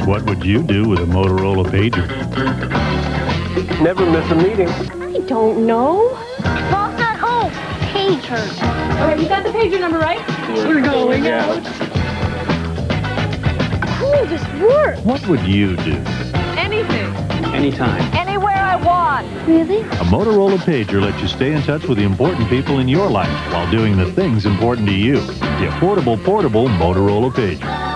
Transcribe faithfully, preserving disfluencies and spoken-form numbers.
What would you do with a Motorola Pager? Never miss a meeting. I don't know. Mom's not home. Pager. All right, you got the pager number right? We're going out. Cool, this works. What would you do? Anything. Anytime. Anywhere I want. Really? A Motorola Pager lets you stay in touch with the important people in your life while doing the things important to you. The affordable, portable Motorola Pager.